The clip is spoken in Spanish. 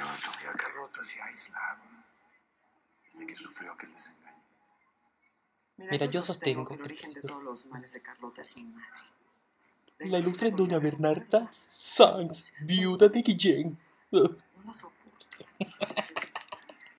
Pero tu tía Carlota se ha aislado. ¿De qué sufrió aquel desengaño? Mira, yo sostengo que el origen de todos los males de Carlota es mi madre. la ilustre doña Bernarda Sanz, viuda de Guillén. No la soporto.